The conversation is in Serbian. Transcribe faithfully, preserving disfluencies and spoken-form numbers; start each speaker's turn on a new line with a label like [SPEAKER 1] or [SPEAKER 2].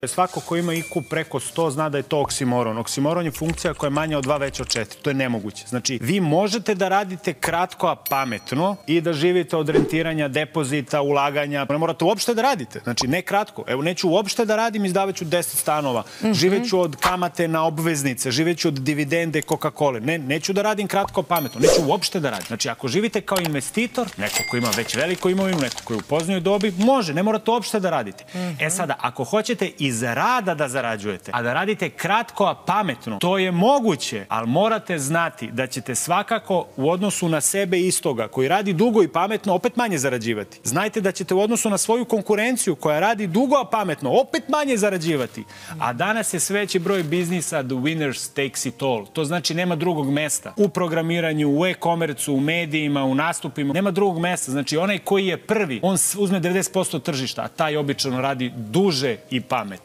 [SPEAKER 1] Svako ko ima I Q preko sto zna da je to oksimoron. Oksimoron je funkcija koja je manja od dva veća od četiri. To je nemoguće. Znači, vi možete da radite kratko, a pametno i da živite od rentiranja, depozita, ulaganja. Ne morate uopšte da radite. Znači, ne kratko. Evo, neću uopšte da radim, izdavaću deset stanova. Živeću od kamate na obveznice, živeću od dividende Coca-Cola. Ne, neću da radim kratko, pametno. Neću uopšte da radim. Znači, ako živite kao investitor, neko ko ima već veliko imovinu, neko koji je u poznoj dobi, može, ne morate uopšte da radite. E sada, ako hoćete iz rada da zarađujete, a da radite kratko, a pametno, to je moguće, ali morate znati da ćete svakako u odnosu na sebe istoga, koji radi dugo i pametno, opet manje zarađivati. Znajte da ćete u odnosu na svoju konkurenciju, koja radi dugo, a pametno, opet manje zarađivati. A danas je sve veći broj biznisa the winners takes it all. To znači nema drugog mesta. U programiranju, u e-komercu, u medijima, u nastupima, nema drugog mesta. Znači, onaj koji je prvi, on uzme devedeset posto tržišta, a taj obično radi duže i pametno.